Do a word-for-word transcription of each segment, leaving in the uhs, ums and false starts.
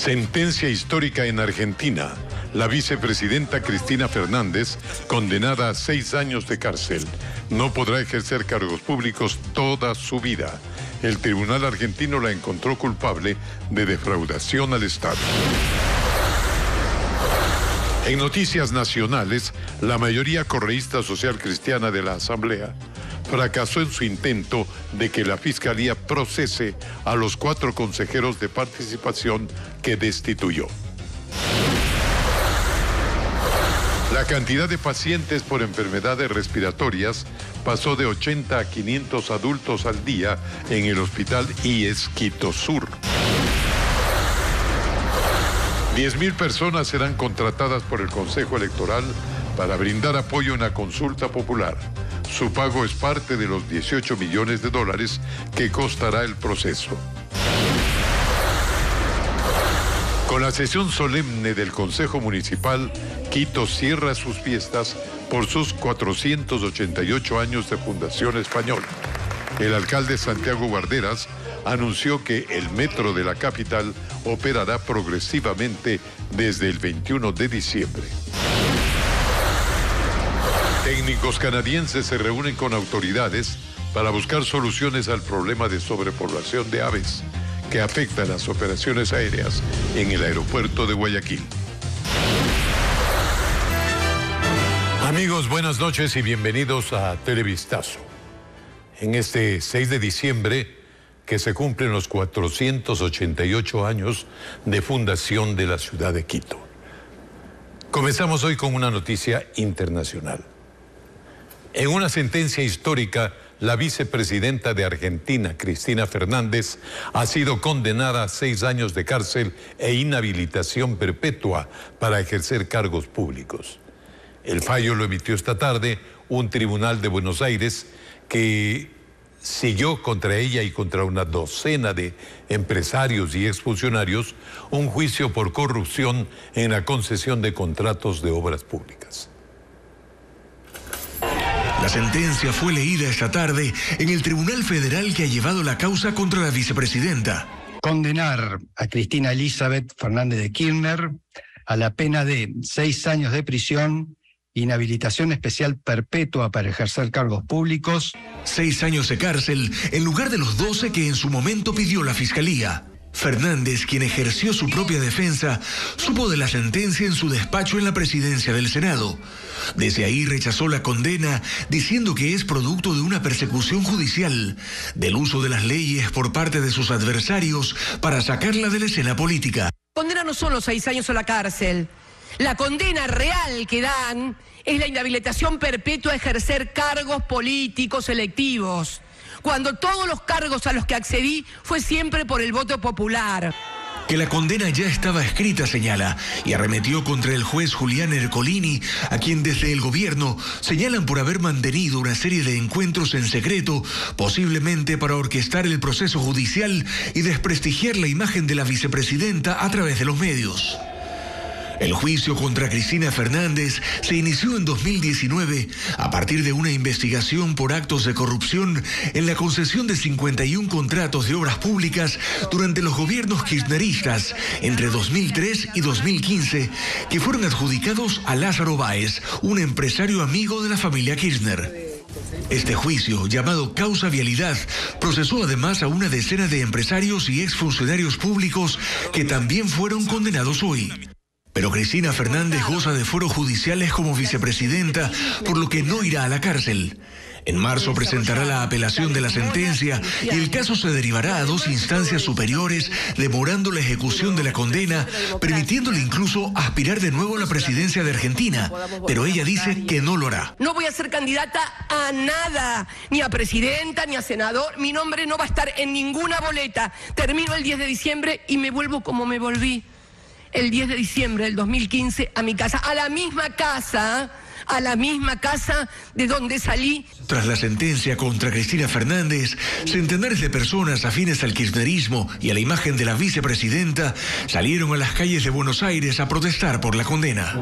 Sentencia histórica en Argentina. La vicepresidenta Cristina Fernández, condenada a seis años de cárcel, no podrá ejercer cargos públicos toda su vida. El tribunal argentino la encontró culpable de defraudación al Estado. En noticias nacionales, la mayoría correísta social cristiana de la Asamblea fracasó en su intento de que la Fiscalía procese a los cuatro consejeros de participación que destituyó. La cantidad de pacientes por enfermedades respiratorias pasó de ochenta a quinientos adultos al día en el hospital I E S Quito Sur. diez mil personas serán contratadas por el Consejo Electoral para brindar apoyo en la consulta popular. Su pago es parte de los dieciocho millones de dólares que costará el proceso. Con la sesión solemne del Consejo Municipal, Quito cierra sus fiestas por sus cuatrocientos ochenta y ocho años de fundación española. El alcalde Santiago Guarderas anunció que el metro de la capital operará progresivamente desde el veintiuno de diciembre. Técnicos canadienses se reúnen con autoridades para buscar soluciones al problema de sobrepoblación de aves que afecta las operaciones aéreas en el aeropuerto de Guayaquil. Amigos, buenas noches y bienvenidos a Televistazo. En este seis de diciembre, que se cumplen los cuatrocientos ochenta y ocho años de fundación de la ciudad de Quito. Comenzamos hoy con una noticia internacional. En una sentencia histórica, la vicepresidenta de Argentina, Cristina Fernández, ha sido condenada a seis años de cárcel e inhabilitación perpetua para ejercer cargos públicos. El fallo lo emitió esta tarde un tribunal de Buenos Aires que siguió contra ella y contra una docena de empresarios y exfuncionarios un juicio por corrupción en la concesión de contratos de obras públicas. La sentencia fue leída esta tarde en el Tribunal Federal que ha llevado la causa contra la vicepresidenta. Condenar a Cristina Elizabeth Fernández de Kirchner a la pena de seis años de prisión, inhabilitación especial perpetua para ejercer cargos públicos. Seis años de cárcel en lugar de los doce que en su momento pidió la Fiscalía. Fernández, quien ejerció su propia defensa, supo de la sentencia en su despacho en la presidencia del Senado. Desde ahí rechazó la condena, diciendo que es producto de una persecución judicial, del uso de las leyes por parte de sus adversarios para sacarla de la escena política. Condena no son los seis años a la cárcel. La condena real que dan es la inhabilitación perpetua a ejercer cargos políticos electivos, cuando todos los cargos a los que accedí fue siempre por el voto popular. Que la condena ya estaba escrita, señala, y arremetió contra el juez Julián Ercolini, a quien desde el gobierno señalan por haber mantenido una serie de encuentros en secreto, posiblemente para orquestar el proceso judicial y desprestigiar la imagen de la vicepresidenta a través de los medios. El juicio contra Cristina Fernández se inició en dos mil diecinueve a partir de una investigación por actos de corrupción en la concesión de cincuenta y un contratos de obras públicas durante los gobiernos kirchneristas entre dos mil tres y dos mil quince, que fueron adjudicados a Lázaro Báez, un empresario amigo de la familia Kirchner. Este juicio, llamado Causa Vialidad, procesó además a una decena de empresarios y exfuncionarios públicos que también fueron condenados hoy. Pero Cristina Fernández goza de fueros judiciales como vicepresidenta, por lo que no irá a la cárcel. En marzo presentará la apelación de la sentencia y el caso se derivará a dos instancias superiores, demorando la ejecución de la condena, permitiéndole incluso aspirar de nuevo a la presidencia de Argentina. Pero ella dice que no lo hará. No voy a ser candidata a nada, ni a presidenta, ni a senador. Mi nombre no va a estar en ninguna boleta. Termino el diez de diciembre y me vuelvo como me volví el diez de diciembre del dos mil quince a mi casa, a la misma casa, a la misma casa de donde salí. Tras la sentencia contra Cristina Fernández, centenares de personas afines al kirchnerismo y a la imagen de la vicepresidenta salieron a las calles de Buenos Aires a protestar por la condena.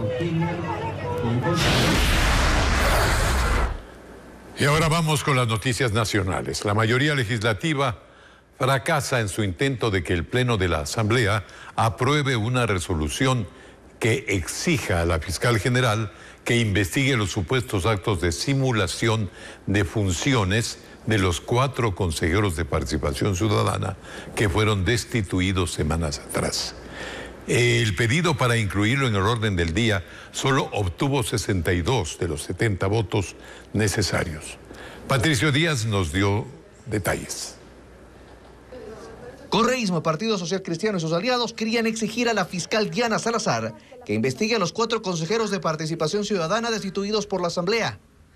Y ahora vamos con las noticias nacionales. La mayoría legislativa fracasa en su intento de que el Pleno de la Asamblea apruebe una resolución que exija a la fiscal general que investigue los supuestos actos de simulación de funciones de los cuatro consejeros de Participación Ciudadana que fueron destituidos semanas atrás. El pedido para incluirlo en el orden del día solo obtuvo sesenta y dos de los setenta votos necesarios. Patricio Díaz nos dio detalles. Correísmo, Partido Social Cristiano y sus aliados querían exigir a la fiscal Diana Salazar que investigue a los cuatro consejeros de Participación Ciudadana destituidos por la Asamblea.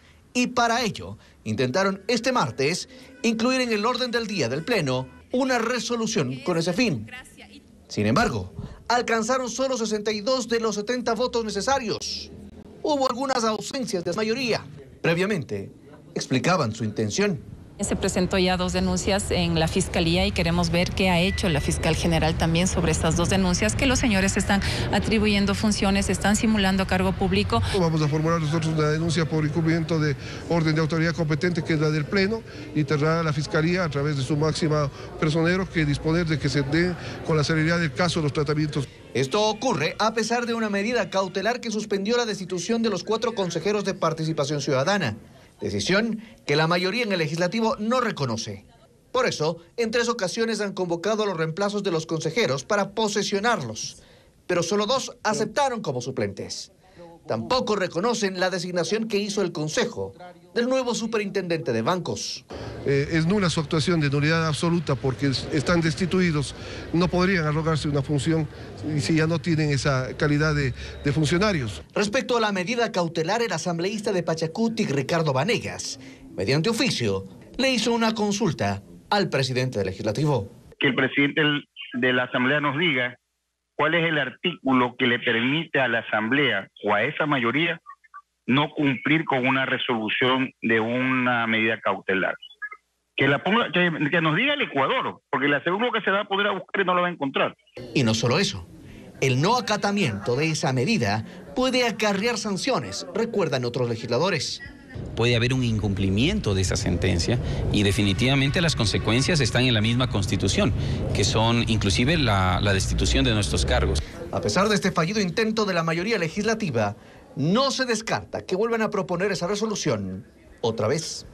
Y para ello, intentaron este martes incluir en el orden del día del Pleno una resolución con ese fin. Sin embargo, alcanzaron solo sesenta y dos de los setenta votos necesarios. Hubo algunas ausencias de mayoría. Previamente, explicaban su intención. Se presentó ya dos denuncias en la Fiscalía y queremos ver qué ha hecho la fiscal general también sobre estas dos denuncias, que los señores están atribuyendo funciones, están simulando cargo público. Vamos a formular nosotros una denuncia por incumplimiento de orden de autoridad competente, que es la del Pleno, y tendrá la Fiscalía, a través de su máxima personero, que disponer de que se dé con la celeridad del caso los tratamientos. Esto ocurre a pesar de una medida cautelar que suspendió la destitución de los cuatro consejeros de Participación Ciudadana. Decisión que la mayoría en el legislativo no reconoce. Por eso, en tres ocasiones han convocado a los reemplazos de los consejeros para posesionarlos, pero solo dos aceptaron como suplentes. Tampoco reconocen la designación que hizo el Consejo del nuevo superintendente de bancos. Eh, es nula su actuación, de nulidad absoluta, porque están destituidos, no podrían arrogarse una función y si ya no tienen esa calidad de, de funcionarios. Respecto a la medida cautelar, el asambleísta de Pachacutic, Ricardo Vanegas, mediante oficio, le hizo una consulta al presidente del legislativo. Que el presidente de la asamblea nos diga cuál es el artículo que le permite a la asamblea o a esa mayoría no cumplir con una resolución de una medida cautelar. Que, la ponga, que, que nos diga el Ecuador, porque le aseguro que se va a poder a buscar y no lo va a encontrar. Y no solo eso, el no acatamiento de esa medida puede acarrear sanciones, recuerdan otros legisladores. Puede haber un incumplimiento de esa sentencia y definitivamente las consecuencias están en la misma Constitución, que son inclusive la, la destitución de nuestros cargos. A pesar de este fallido intento de la mayoría legislativa, no se descarta que vuelvan a proponer esa resolución otra vez.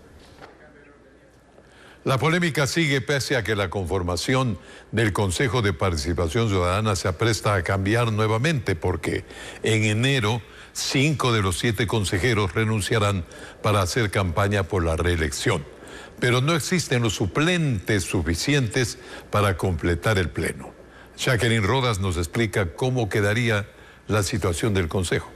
La polémica sigue pese a que la conformación del Consejo de Participación Ciudadana se apresta a cambiar nuevamente, porque en enero cinco de los siete consejeros renunciarán para hacer campaña por la reelección. Pero no existen los suplentes suficientes para completar el pleno. Jacqueline Rodas nos explica cómo quedaría la situación del Consejo.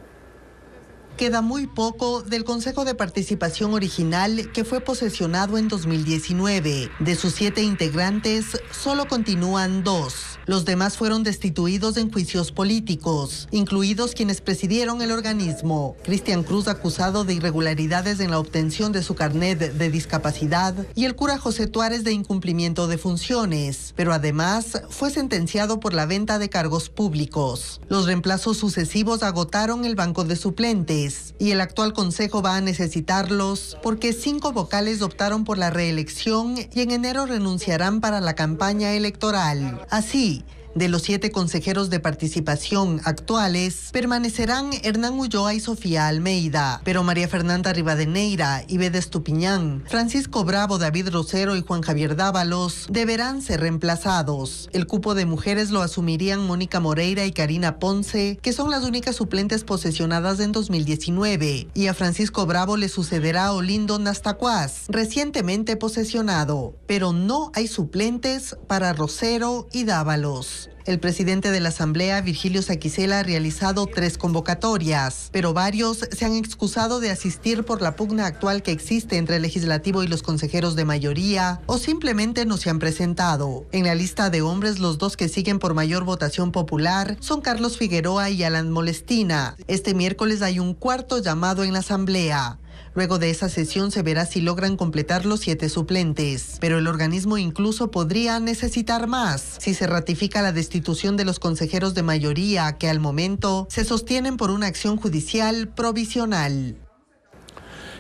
Queda muy poco del Consejo de Participación original que fue posesionado en dos mil diecinueve. De sus siete integrantes, solo continúan dos. Los demás fueron destituidos en juicios políticos, incluidos quienes presidieron el organismo. Cristian Cruz, acusado de irregularidades en la obtención de su carnet de discapacidad, y el cura José Tuárez de incumplimiento de funciones, pero además fue sentenciado por la venta de cargos públicos. Los reemplazos sucesivos agotaron el banco de suplentes, y el actual consejo va a necesitarlos porque cinco vocales optaron por la reelección y en enero renunciarán para la campaña electoral. Así, de los siete consejeros de participación actuales, permanecerán Hernán Ulloa y Sofía Almeida, pero María Fernanda Rivadeneira, Ibede Estupiñán, Francisco Bravo, David Rosero y Juan Javier Dávalos deberán ser reemplazados. El cupo de mujeres lo asumirían Mónica Moreira y Karina Ponce, que son las únicas suplentes posesionadas en dos mil diecinueve, y a Francisco Bravo le sucederá Olindo Nastacuaz, recientemente posesionado, pero no hay suplentes para Rosero y Dávalos. El presidente de la Asamblea, Virgilio Saquicela, ha realizado tres convocatorias, pero varios se han excusado de asistir por la pugna actual que existe entre el legislativo y los consejeros de mayoría, o simplemente no se han presentado. En la lista de hombres, los dos que siguen por mayor votación popular son Carlos Figueroa y Alan Molestina. Este miércoles hay un cuarto llamado en la Asamblea. Luego de esa sesión se verá si logran completar los siete suplentes, pero el organismo incluso podría necesitar más si se ratifica la destitución de los consejeros de mayoría que al momento se sostienen por una acción judicial provisional.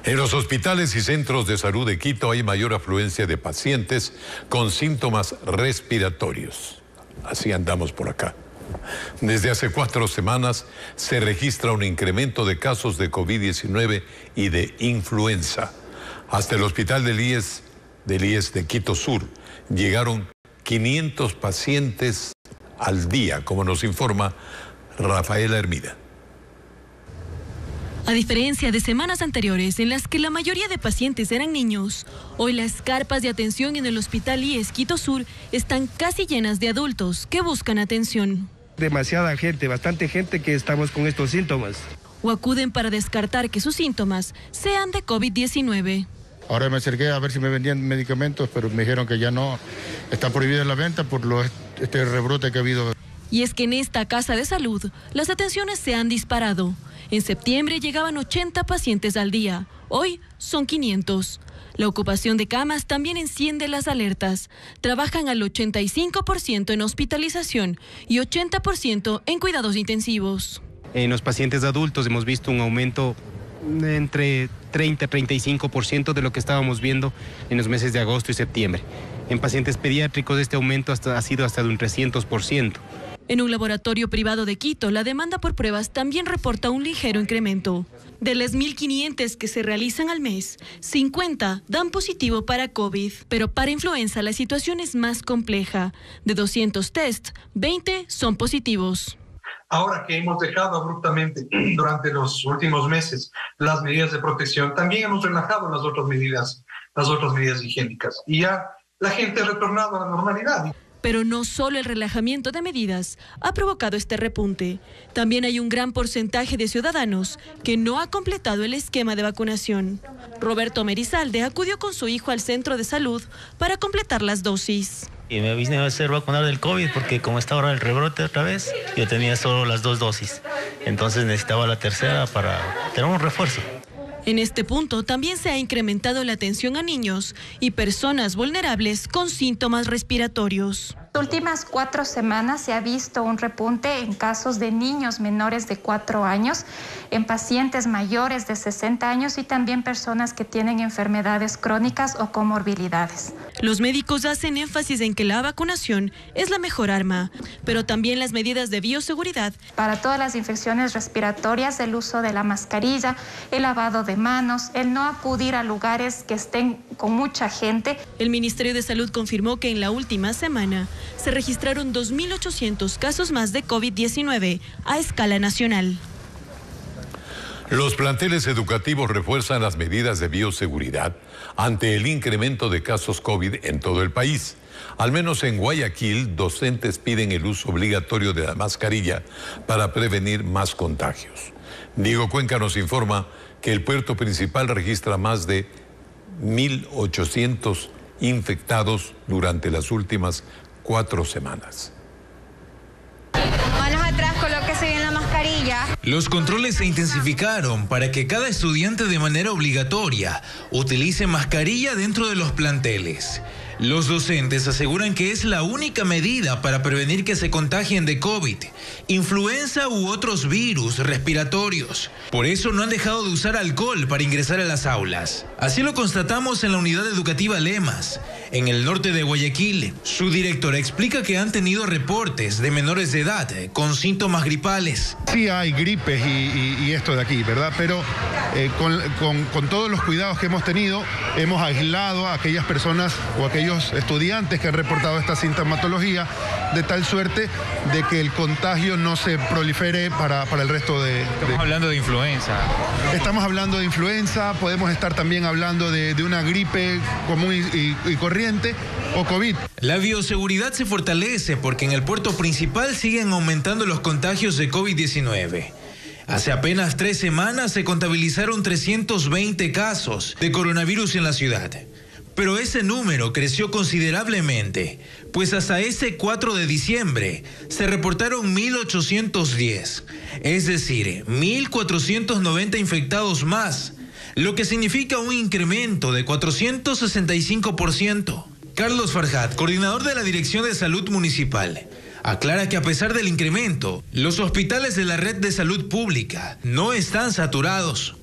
En los hospitales y centros de salud de Quito hay mayor afluencia de pacientes con síntomas respiratorios. Así andamos por acá. Desde hace cuatro semanas se registra un incremento de casos de COVID diecinueve y de influenza. Hasta el hospital del I E S, del I E S de Quito Sur llegaron quinientos pacientes al día, como nos informa Rafaela Hermida. A diferencia de semanas anteriores en las que la mayoría de pacientes eran niños, hoy las carpas de atención en el Hospital I E S Quito Sur están casi llenas de adultos que buscan atención. Demasiada gente, bastante gente que estamos con estos síntomas. O acuden para descartar que sus síntomas sean de COVID diecinueve. Ahora me acerqué a ver si me vendían medicamentos, pero me dijeron que ya no, está prohibida la venta por lo, este rebrote que ha habido. Y es que en esta casa de salud las atenciones se han disparado. En septiembre llegaban ochenta pacientes al día, hoy son quinientos. La ocupación de camas también enciende las alertas. Trabajan al ochenta y cinco por ciento en hospitalización y ochenta por ciento en cuidados intensivos. En los pacientes adultos hemos visto un aumento entre treinta y treinta y cinco por ciento de lo que estábamos viendo en los meses de agosto y septiembre. En pacientes pediátricos este aumento hasta, ha sido hasta de un trescientos por ciento. En un laboratorio privado de Quito, la demanda por pruebas también reporta un ligero incremento. De las mil quinientas que se realizan al mes, cincuenta dan positivo para COVID. Pero para influenza la situación es más compleja. De doscientos test, veinte son positivos. Ahora que hemos dejado abruptamente durante los últimos meses las medidas de protección, también hemos relajado las otras medidas, las otras medidas higiénicas. Y ya la gente ha retornado a la normalidad. Pero no solo el relajamiento de medidas ha provocado este repunte. También hay un gran porcentaje de ciudadanos que no ha completado el esquema de vacunación. Roberto Merizalde acudió con su hijo al centro de salud para completar las dosis. Y me vine a hacer vacunar del COVID porque como está ahora el rebrote otra vez, yo tenía solo las dos dosis. Entonces necesitaba la tercera para tener un refuerzo. En este punto también se ha incrementado la atención a niños y personas vulnerables con síntomas respiratorios. En las últimas cuatro semanas se ha visto un repunte en casos de niños menores de cuatro años, en pacientes mayores de sesenta años y también personas que tienen enfermedades crónicas o comorbilidades. Los médicos hacen énfasis en que la vacunación es la mejor arma, pero también las medidas de bioseguridad. Para todas las infecciones respiratorias, el uso de la mascarilla, el lavado de manos, el no acudir a lugares que estén con mucha gente. El Ministerio de Salud confirmó que en la última semana se registraron dos mil ochocientos casos más de COVID diecinueve a escala nacional. Los planteles educativos refuerzan las medidas de bioseguridad ante el incremento de casos COVID en todo el país. Al menos en Guayaquil, docentes piden el uso obligatorio de la mascarilla para prevenir más contagios. Diego Cuenca nos informa que el puerto principal registra más de mil ochocientos infectados durante las últimas cuatro semanas. Manos atrás, colóquese bien la mascarilla. Los controles se intensificaron para que cada estudiante de manera obligatoria utilice mascarilla dentro de los planteles. Los docentes aseguran que es la única medida para prevenir que se contagien de COVID, influenza u otros virus respiratorios. Por eso no han dejado de usar alcohol para ingresar a las aulas. Así lo constatamos en la unidad educativa Lemas, en el norte de Guayaquil. Su directora explica que han tenido reportes de menores de edad con síntomas gripales. Sí hay gripes y, y, y esto de aquí, ¿verdad? Pero eh, con, con, con todos los cuidados que hemos tenido, hemos aislado a aquellas personas o aquellos estudiantes que han reportado esta sintomatología de tal suerte de que el contagio no se prolifere para, para el resto de... Estamos de... hablando de influenza. Estamos hablando de influenza, podemos estar también hablando de, de una gripe común y, y, y corriente o COVID. La bioseguridad se fortalece porque en el puerto principal siguen aumentando los contagios de COVID diecinueve. Hace apenas tres semanas se contabilizaron trescientos veinte casos de coronavirus en la ciudad. Pero ese número creció considerablemente, pues hasta ese cuatro de diciembre se reportaron mil ochocientos diez, es decir, mil cuatrocientos noventa infectados más, lo que significa un incremento de cuatrocientos sesenta y cinco por ciento. Carlos Farjat, coordinador de la Dirección de Salud Municipal, aclara que a pesar del incremento, los hospitales de la red de salud pública no están saturados.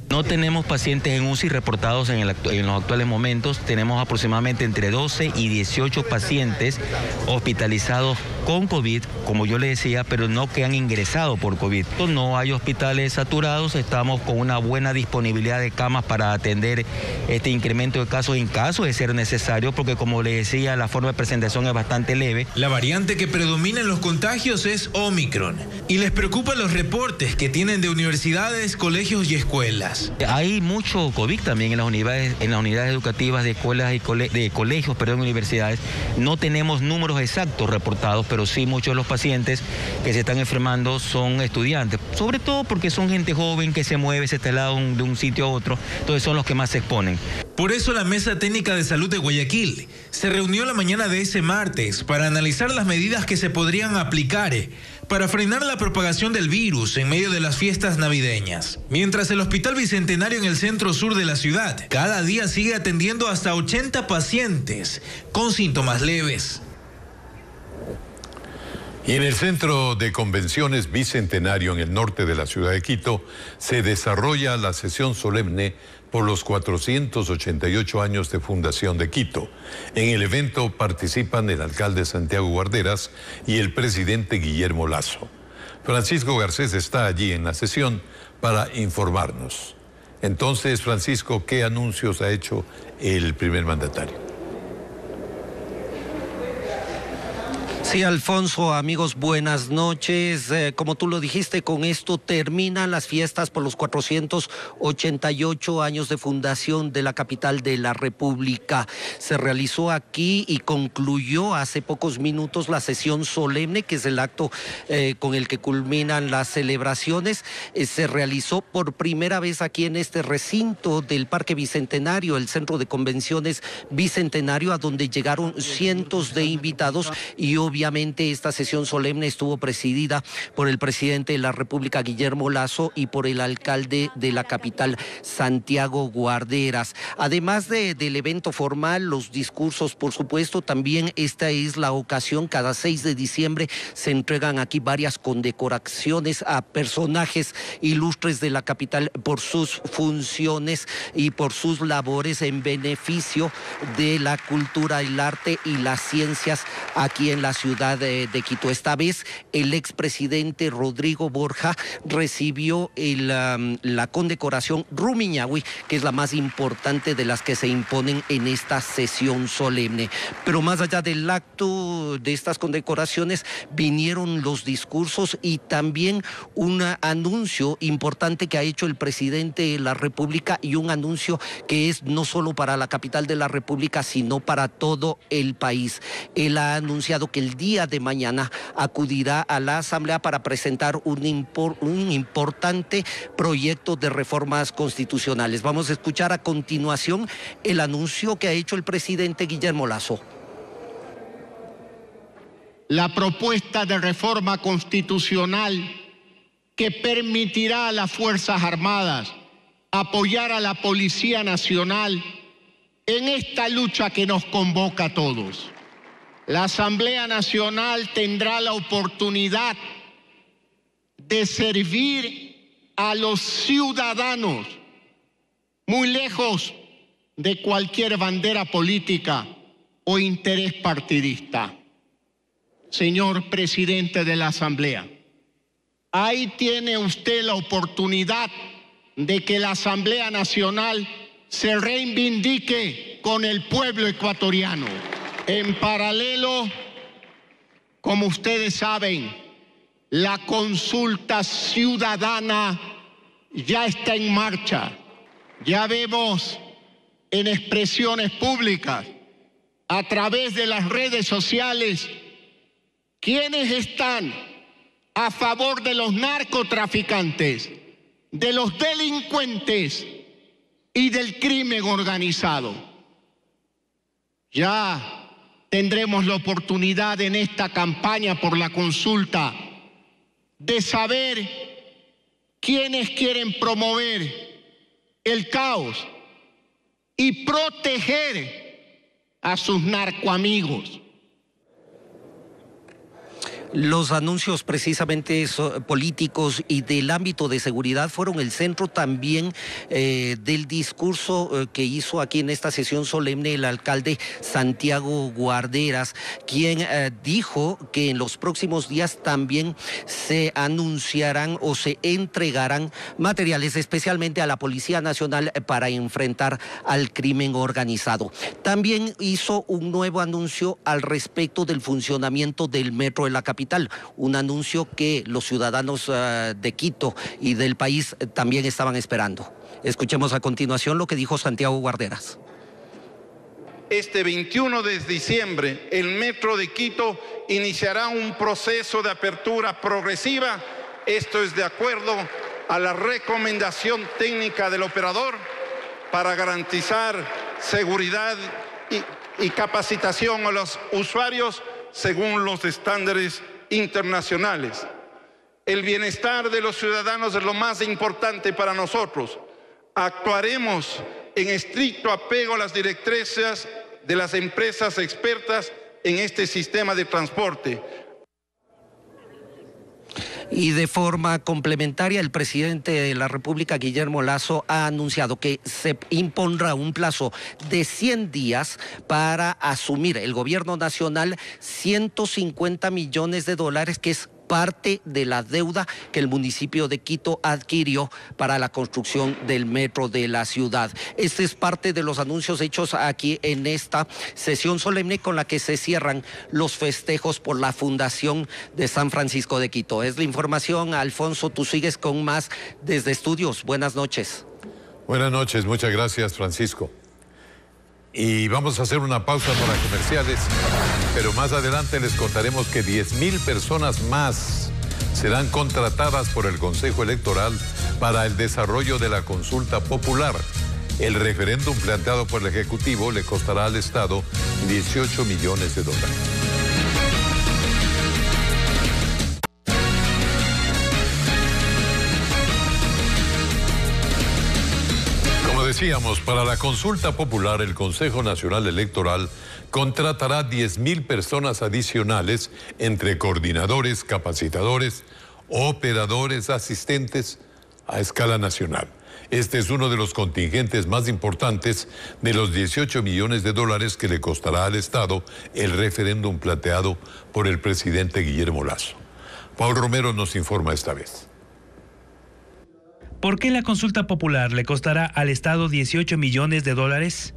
No tenemos pacientes en U C I reportados en, el actu- en los actuales momentos. Tenemos aproximadamente entre doce y dieciocho pacientes hospitalizados con COVID, como yo le decía, pero no que han ingresado por COVID. No hay hospitales saturados, estamos con una buena disponibilidad de camas para atender este incremento de casos en caso de ser necesario, porque como le decía, la forma de presentación es bastante leve. La variante que predomina en los contagios es Omicron y les preocupan los reportes que tienen de universidades, colegios y escuelas. Hay mucho COVID también en las unidades, en las unidades educativas de escuelas y cole, de colegios, perdón, universidades. No tenemos números exactos reportados, pero sí muchos de los pacientes que se están enfermando son estudiantes, sobre todo porque son gente joven que se mueve, se traslada de un, de un sitio a otro, entonces son los que más se exponen. Por eso la Mesa Técnica de Salud de Guayaquil se reunió la mañana de ese martes para analizar las medidas que se podrían aplicar para frenar la propagación del virus en medio de las fiestas navideñas. Mientras el Hospital Bicentenario en el centro sur de la ciudad cada día sigue atendiendo hasta ochenta pacientes con síntomas leves. Y en el Centro de Convenciones Bicentenario en el norte de la ciudad de Quito se desarrolla la sesión solemne por los cuatrocientos ochenta y ocho años de fundación de Quito. En el evento participan el alcalde Santiago Guarderas y el presidente Guillermo Lasso. Francisco Garcés está allí en la sesión para informarnos. Entonces, Francisco, ¿qué anuncios ha hecho el primer mandatario? Sí, Alfonso, amigos, buenas noches. Eh, como tú lo dijiste, con esto terminan las fiestas por los cuatrocientos ochenta y ocho años de fundación de la capital de la República. Se realizó aquí y concluyó hace pocos minutos la sesión solemne, que es el acto eh, con el que culminan las celebraciones. Eh, se realizó por primera vez aquí en este recinto del Parque Bicentenario, el Centro de Convenciones Bicentenario, a donde llegaron cientos de invitados y obviamente Obviamente esta sesión solemne estuvo presidida por el presidente de la República, Guillermo Lasso, y por el alcalde de la capital, Santiago Guarderas. Además de, del evento formal, los discursos, por supuesto, también esta es la ocasión, cada seis de diciembre se entregan aquí varias condecoraciones a personajes ilustres de la capital por sus funciones y por sus labores en beneficio de la cultura, el arte y las ciencias aquí en la ciudad de, de Quito. Esta vez el expresidente Rodrigo Borja recibió el, um, la condecoración Rumiñahui, que es la más importante de las que se imponen en esta sesión solemne. Pero más allá del acto de estas condecoraciones, vinieron los discursos y también un anuncio importante que ha hecho el presidente de la República, y un anuncio que es no solo para la capital de la República, sino para todo el país. Él ha anunciado que el día de mañana acudirá a la Asamblea para presentar un, impor, un importante proyecto de reformas constitucionales. Vamos a escuchar a continuación el anuncio que ha hecho el presidente Guillermo Lasso. La propuesta de reforma constitucional que permitirá a las Fuerzas Armadas apoyar a la Policía Nacional en esta lucha que nos convoca a todos. La Asamblea Nacional tendrá la oportunidad de servir a los ciudadanos muy lejos de cualquier bandera política o interés partidista. Señor presidente de la Asamblea, ahí tiene usted la oportunidad de que la Asamblea Nacional se reivindique con el pueblo ecuatoriano. En paralelo, como ustedes saben, la consulta ciudadana ya está en marcha. Ya vemos en expresiones públicas, a través de las redes sociales, quienes están a favor de los narcotraficantes, de los delincuentes y del crimen organizado. Ya tendremos la oportunidad en esta campaña por la consulta de saber quiénes quieren promover el caos y proteger a sus narcoamigos. Los anuncios precisamente políticos y del ámbito de seguridad fueron el centro también eh, del discurso eh, que hizo aquí en esta sesión solemne el alcalde Santiago Guarderas, quien eh, dijo que en los próximos días también se anunciarán o se entregarán materiales especialmente a la Policía Nacional para enfrentar al crimen organizado. También hizo un nuevo anuncio al respecto del funcionamiento del metro de la capital. Un anuncio que los ciudadanos uh, de Quito y del país uh, también estaban esperando. Escuchemos a continuación lo que dijo Santiago Guarderas. Este veintiuno de diciembre, el Metro de Quito iniciará un proceso de apertura progresiva. Esto es de acuerdo a la recomendación técnica del operador para garantizar seguridad y, y capacitación a los usuarios según los estándares internacionales. El bienestar de los ciudadanos es lo más importante para nosotros. Actuaremos en estricto apego a las directrices de las empresas expertas en este sistema de transporte. Y de forma complementaria, el presidente de la República, Guillermo Lasso, ha anunciado que se impondrá un plazo de cien días para asumir el gobierno nacional ciento cincuenta millones de dólares, que es parte de la deuda que el municipio de Quito adquirió para la construcción del metro de la ciudad. Este es parte de los anuncios hechos aquí en esta sesión solemne con la que se cierran los festejos por la fundación de San Francisco de Quito. Es la información. Alfonso, tú sigues con más desde estudios. Buenas noches. Buenas noches, muchas gracias, Francisco. Y vamos a hacer una pausa para comerciales, pero más adelante les contaremos que diez mil personas más serán contratadas por el Consejo Electoral para el desarrollo de la consulta popular. El referéndum planteado por el Ejecutivo le costará al Estado dieciocho millones de dólares. Decíamos, para la consulta popular, el Consejo Nacional Electoral contratará diez mil personas adicionales entre coordinadores, capacitadores, operadores, asistentes a escala nacional. Este es uno de los contingentes más importantes de los dieciocho millones de dólares que le costará al Estado el referéndum planteado por el presidente Guillermo Lasso. Paul Romero nos informa esta vez. ¿Por qué la consulta popular le costará al Estado dieciocho millones de dólares?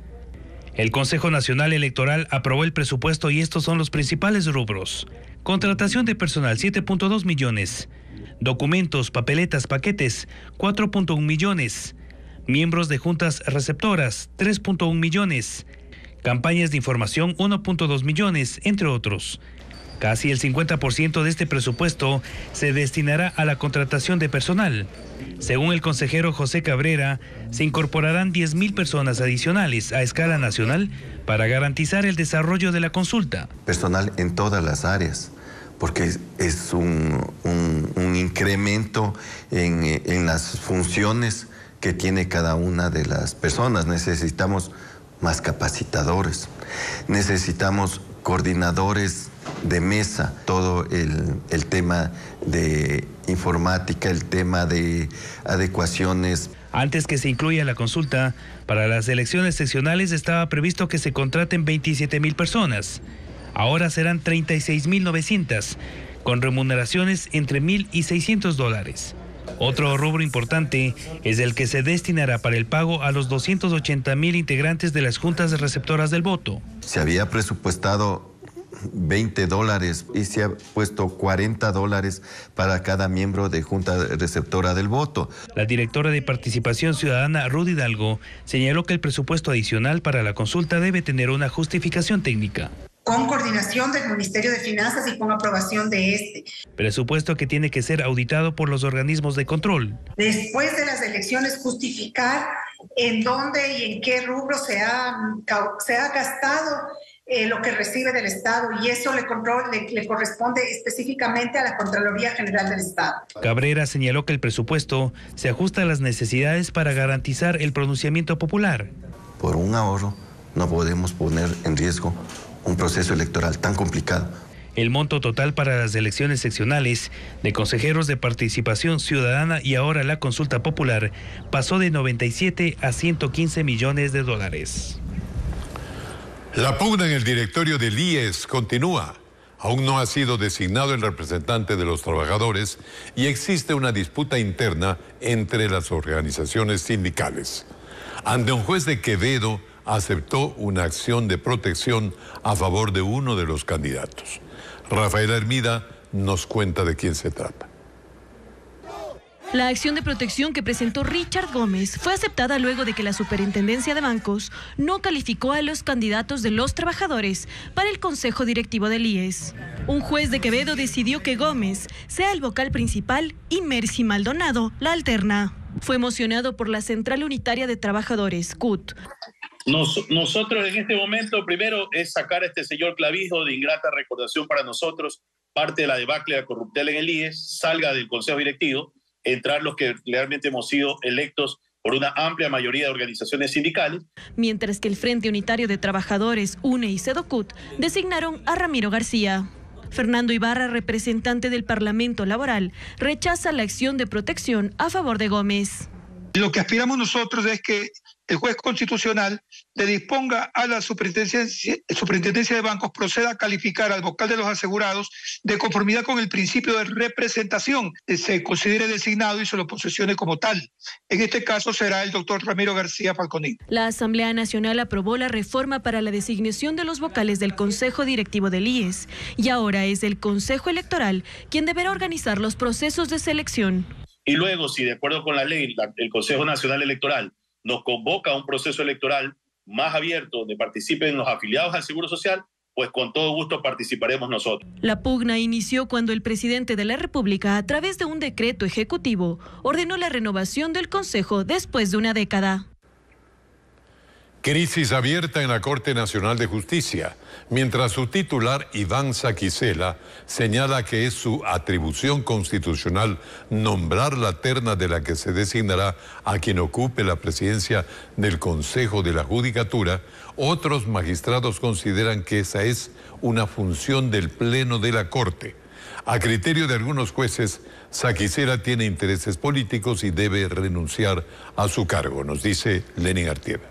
El Consejo Nacional Electoral aprobó el presupuesto y estos son los principales rubros. Contratación de personal, siete punto dos millones. Documentos, papeletas, paquetes, cuatro punto uno millones. Miembros de juntas receptoras, tres punto uno millones. Campañas de información, uno punto dos millones, entre otros. Casi el cincuenta por ciento de este presupuesto se destinará a la contratación de personal. Según el consejero José Cabrera, se incorporarán diez mil personas adicionales a escala nacional para garantizar el desarrollo de la consulta. Personal en todas las áreas, porque es un, un, un incremento en, en las funciones que tiene cada una de las personas. Necesitamos más capacitadores, necesitamos coordinadores de mesa, todo el, el tema de informática, el tema de adecuaciones. Antes que se incluya la consulta, para las elecciones seccionales estaba previsto que se contraten veintisiete mil personas. Ahora serán treinta y seis mil novecientas, con remuneraciones entre mil y seiscientos dólares. Otro rubro importante es el que se destinará para el pago a los doscientos ochenta mil integrantes de las juntas receptoras del voto. Se había presupuestado veinte dólares y se ha puesto cuarenta dólares para cada miembro de junta receptora del voto. La directora de Participación Ciudadana, Rudy Hidalgo, señaló que el presupuesto adicional para la consulta debe tener una justificación técnica. Con coordinación del Ministerio de Finanzas y con aprobación de este. Presupuesto que tiene que ser auditado por los organismos de control. Después de las elecciones, justificar en dónde y en qué rubro se ha, se ha gastado Eh, lo que recibe del Estado, y eso le, control, le, le corresponde específicamente a la Contraloría General del Estado. Cabrera señaló que el presupuesto se ajusta a las necesidades para garantizar el pronunciamiento popular. Por un ahorro no podemos poner en riesgo un proceso electoral tan complicado. El monto total para las elecciones seccionales de consejeros de participación ciudadana y ahora la consulta popular pasó de noventa y siete a ciento quince millones de dólares. La pugna en el directorio del I E S continúa. Aún no ha sido designado el representante de los trabajadores y existe una disputa interna entre las organizaciones sindicales. Ante un juez de Quevedo aceptó una acción de protección a favor de uno de los candidatos. Rafael Hermida nos cuenta de quién se trata. La acción de protección que presentó Richard Gómez fue aceptada luego de que la Superintendencia de Bancos no calificó a los candidatos de los trabajadores para el Consejo Directivo del I E S. Un juez de Quevedo decidió que Gómez sea el vocal principal y Mercy Maldonado la alterna. Fue mocionado por la Central Unitaria de Trabajadores, C U T. Nos, nosotros en este momento, primero, es sacar a este señor Clavijo de ingrata recordación para nosotros, parte de la debacle de la corruptela en el I E S, salga del Consejo Directivo, entrar los que realmente hemos sido electos por una amplia mayoría de organizaciones sindicales. Mientras que el Frente Unitario de Trabajadores, U N E y Cedocut designaron a Ramiro García. Fernando Ibarra, representante del Parlamento Laboral, rechaza la acción de protección a favor de Gómez. Lo que aspiramos nosotros es que el juez constitucional le disponga a la superintendencia, superintendencia de bancos proceda a calificar al vocal de los asegurados de conformidad con el principio de representación, que se considere designado y se lo posesione como tal. En este caso será el doctor Ramiro García Falconín. La Asamblea Nacional aprobó la reforma para la designación de los vocales del Consejo Directivo del I E S y ahora es el Consejo Electoral quien deberá organizar los procesos de selección. Y luego, si de acuerdo con la ley, la, el Consejo Nacional Electoral nos convoca a un proceso electoral más abierto donde participen los afiliados al Seguro Social, pues con todo gusto participaremos nosotros. La pugna inició cuando el presidente de la República, a través de un decreto ejecutivo, ordenó la renovación del Consejo después de una década. Crisis abierta en la Corte Nacional de Justicia, mientras su titular, Iván Saquicela, señala que es su atribución constitucional nombrar la terna de la que se designará a quien ocupe la presidencia del Consejo de la Judicatura. Otros magistrados consideran que esa es una función del Pleno de la Corte. A criterio de algunos jueces, Saquicela tiene intereses políticos y debe renunciar a su cargo, nos dice Lenin Artieda.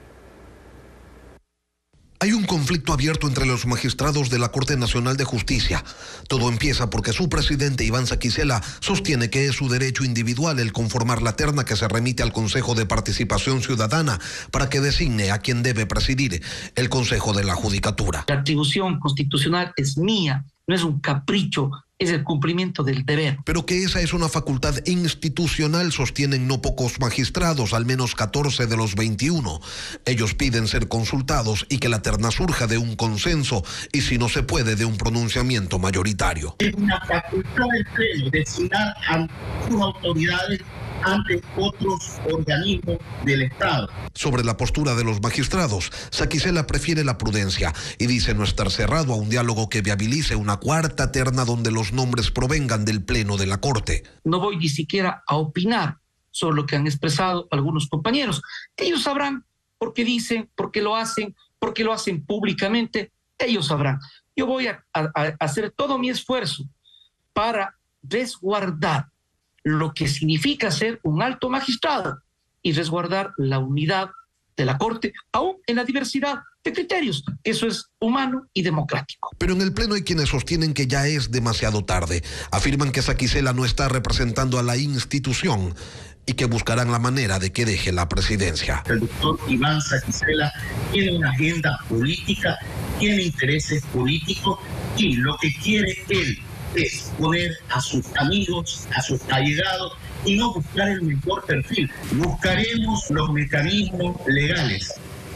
Hay un conflicto abierto entre los magistrados de la Corte Nacional de Justicia. Todo empieza porque su presidente, Iván Saquicela, sostiene que es su derecho individual el conformar la terna que se remite al Consejo de Participación Ciudadana para que designe a quien debe presidir el Consejo de la Judicatura. La atribución constitucional es mía, no es un capricho, es el cumplimiento del deber. Pero que esa es una facultad institucional, sostienen no pocos magistrados, al menos catorce de los veintiuno. Ellos piden ser consultados y que la terna surja de un consenso y, si no se puede, de un pronunciamiento mayoritario. Es una facultad del Pleno designar a sus autoridades ante otros organismos del Estado. Sobre la postura de los magistrados, Saquicela prefiere la prudencia y dice no estar cerrado a un diálogo que viabilice una cuarta terna donde los nombres provengan del Pleno de la Corte. No voy ni siquiera a opinar sobre lo que han expresado algunos compañeros. Ellos sabrán por qué dicen, por qué lo hacen, por qué lo hacen públicamente, ellos sabrán. Yo voy a, a, a hacer todo mi esfuerzo para resguardar lo que significa ser un alto magistrado y resguardar la unidad de la Corte, aún en la diversidad de criterios. Eso es humano y democrático. Pero en el Pleno hay quienes sostienen que ya es demasiado tarde. Afirman que Saquicela no está representando a la institución y que buscarán la manera de que deje la presidencia. El doctor Iván Saquicela tiene una agenda política, tiene intereses políticos y lo que quiere él es poner a sus amigos, a sus allegados y no buscar el mejor perfil. Buscaremos los mecanismos legales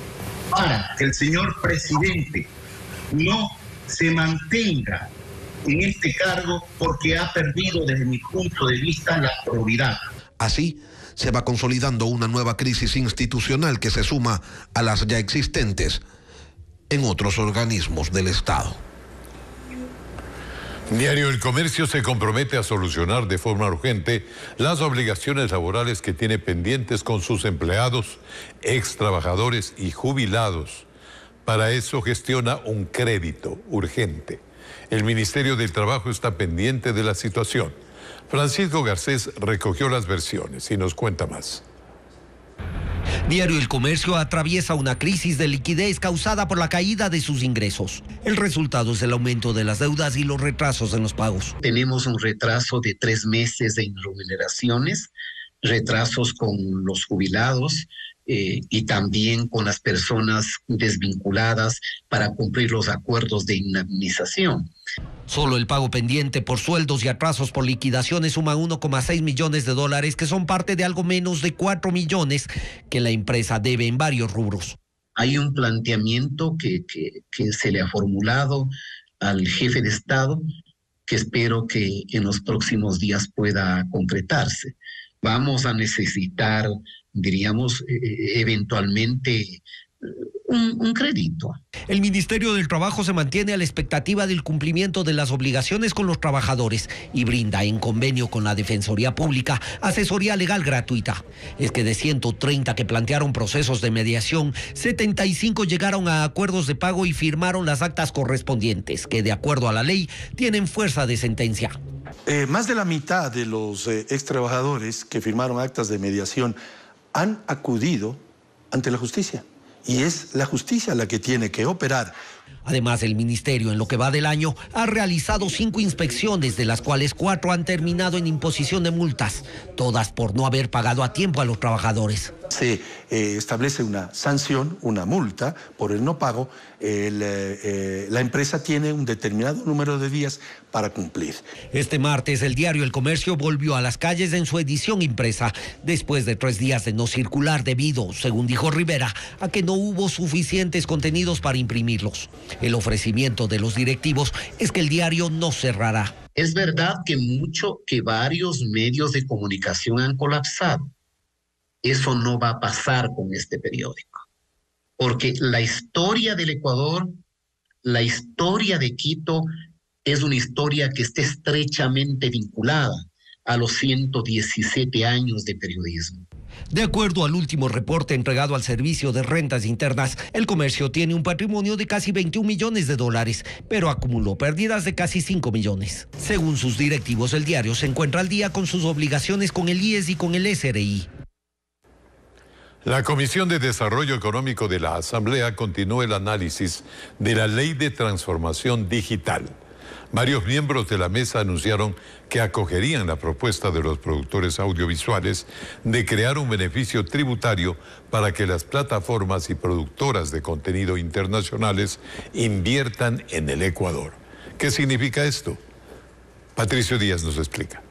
para que el señor presidente no se mantenga en este cargo porque ha perdido desde mi punto de vista la probidad. Así se va consolidando una nueva crisis institucional que se suma a las ya existentes en otros organismos del Estado. Diario El Comercio se compromete a solucionar de forma urgente las obligaciones laborales que tiene pendientes con sus empleados, ex trabajadores y jubilados. Para eso gestiona un crédito urgente. El Ministerio del Trabajo está pendiente de la situación. Francisco Garcés recogió las versiones y nos cuenta más. Diario El Comercio atraviesa una crisis de liquidez causada por la caída de sus ingresos. El resultado es el aumento de las deudas y los retrasos en los pagos. Tenemos un retraso de tres meses en remuneraciones, retrasos con los jubilados eh, y también con las personas desvinculadas para cumplir los acuerdos de indemnización. Solo el pago pendiente por sueldos y atrasos por liquidaciones suma uno coma seis millones de dólares, que son parte de algo menos de cuatro millones que la empresa debe en varios rubros. Hay un planteamiento que, que, que se le ha formulado al jefe de Estado que espero que en los próximos días pueda concretarse. Vamos a necesitar, diríamos, eh, eventualmente Un, un crédito. El Ministerio del Trabajo se mantiene a la expectativa del cumplimiento de las obligaciones con los trabajadores y brinda, en convenio con la Defensoría Pública, asesoría legal gratuita. Es que de ciento treinta que plantearon procesos de mediación, setenta y cinco llegaron a acuerdos de pago y firmaron las actas correspondientes, que de acuerdo a la ley tienen fuerza de sentencia. Eh, más de la mitad de los eh, ex trabajadores que firmaron actas de mediación han acudido ante la justicia. Y es la justicia la que tiene que operar. Además, el ministerio en lo que va del año ha realizado cinco inspecciones, de las cuales cuatro han terminado en imposición de multas, todas por no haber pagado a tiempo a los trabajadores. Se eh, establece una sanción, una multa por el no pago. El, eh, la empresa tiene un determinado número de días para cumplir. Este martes el diario El Comercio volvió a las calles en su edición impresa, después de tres días de no circular debido, según dijo Rivera, a que no hubo suficientes contenidos para imprimirlos. El ofrecimiento de los directivos es que el diario no cerrará. Es verdad que mucho, que varios medios de comunicación han colapsado. Eso no va a pasar con este periódico, porque la historia del Ecuador, la historia de Quito, es una historia que está estrechamente vinculada a los ciento diecisiete años de periodismo. De acuerdo al último reporte entregado al Servicio de Rentas Internas, el comercio tiene un patrimonio de casi veintiún millones de dólares, pero acumuló pérdidas de casi cinco millones. Según sus directivos, el diario se encuentra al día con sus obligaciones con el I E S y con el S R I. La Comisión de Desarrollo Económico de la Asamblea continuó el análisis de la Ley de Transformación Digital. Varios miembros de la mesa anunciaron que acogerían la propuesta de los productores audiovisuales de crear un beneficio tributario para que las plataformas y productoras de contenido internacionales inviertan en el Ecuador. ¿Qué significa esto? Patricio Díaz nos explica.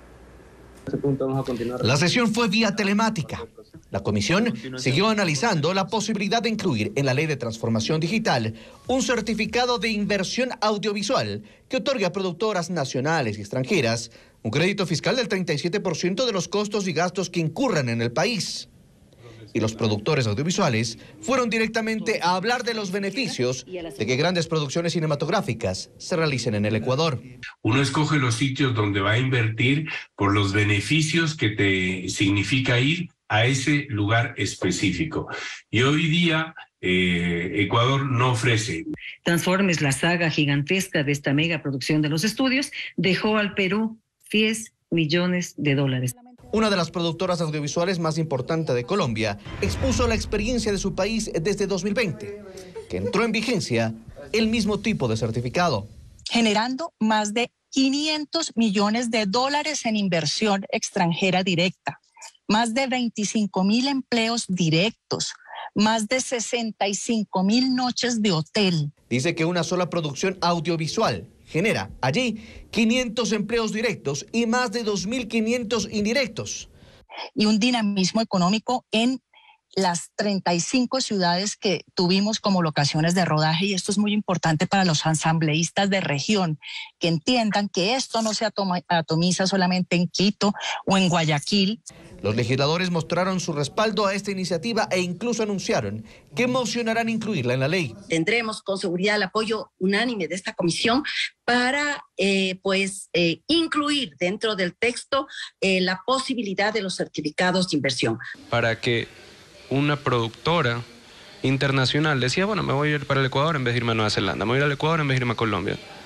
La sesión fue vía telemática. La comisión siguió analizando la posibilidad de incluir en la Ley de Transformación Digital un certificado de inversión audiovisual que otorgue a productoras nacionales y extranjeras un crédito fiscal del treinta y siete por ciento de los costos y gastos que incurran en el país. Y los productores audiovisuales fueron directamente a hablar de los beneficios de que grandes producciones cinematográficas se realicen en el Ecuador. Uno escoge los sitios donde va a invertir por los beneficios que te significa ir a ese lugar específico. Y hoy día eh, Ecuador no ofrece. Transformes, la saga gigantesca de esta mega producción de los estudios, dejó al Perú diez millones de dólares. Una de las productoras audiovisuales más importantes de Colombia expuso la experiencia de su país desde dos mil veinte, que entró en vigencia el mismo tipo de certificado. Generando más de quinientos millones de dólares en inversión extranjera directa, más de veinticinco mil empleos directos, más de sesenta y cinco mil noches de hotel. Dice que una sola producción audiovisual genera allí quinientos empleos directos y más de dos mil quinientos indirectos. Y un dinamismo económico en las treinta y cinco ciudades que tuvimos como locaciones de rodaje, y esto es muy importante para los asambleístas de región, que entiendan que esto no se atomiza solamente en Quito o en Guayaquil. Los legisladores mostraron su respaldo a esta iniciativa e incluso anunciaron que mocionarán incluirla en la ley. Tendremos con seguridad el apoyo unánime de esta comisión para eh, pues, eh, incluir dentro del texto eh, la posibilidad de los certificados de inversión. Para que una productora internacional decía, bueno, me voy a ir para el Ecuador en vez de irme a Nueva Zelanda, me voy a ir al Ecuador en vez de irme a Colombia.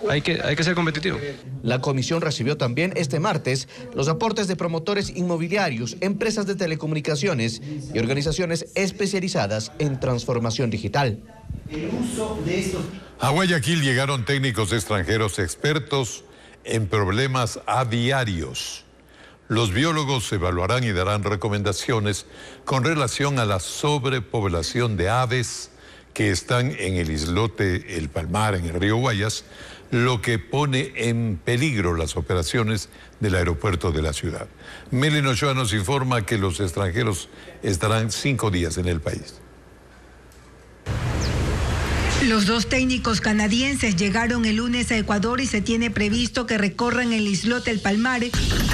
hay que, hay que ser competitivo. La comisión recibió también este martes los aportes de promotores inmobiliarios, empresas de telecomunicaciones y organizaciones especializadas en transformación digital. El uso de estos... A Guayaquil llegaron técnicos extranjeros expertos en problemas aviarios. Los biólogos evaluarán y darán recomendaciones con relación a la sobrepoblación de aves que están en el islote El Palmar, en el río Guayas, lo que pone en peligro las operaciones del aeropuerto de la ciudad. Melin Ochoa nos informa que los extranjeros estarán cinco días en el país. Los dos técnicos canadienses llegaron el lunes a Ecuador y se tiene previsto que recorran el islote El Palmar,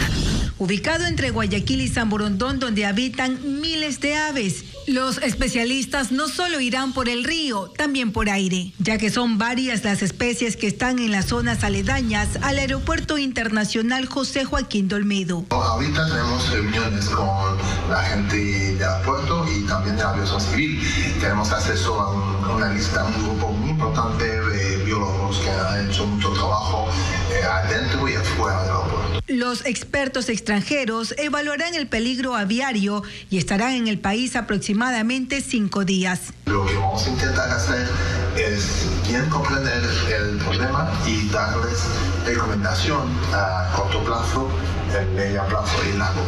ubicado entre Guayaquil y San Borondón, donde habitan miles de aves. Los especialistas no solo irán por el río, también por aire, ya que son varias las especies que están en las zonas aledañas al Aeropuerto Internacional José Joaquín de Olmedo. Ahorita tenemos reuniones con la gente del aeropuerto y también de la aviación civil. Tenemos acceso a un, una lista, un grupo muy importante de biólogos que han hecho mucho trabajo eh, adentro y afuera del aeropuerto. Los expertos extranjeros evaluarán el peligro aviario y estarán en el país aproximadamente cinco días. Lo que vamos a intentar hacer es bien comprender el problema y darles recomendación a corto plazo, el medio plazo y largo,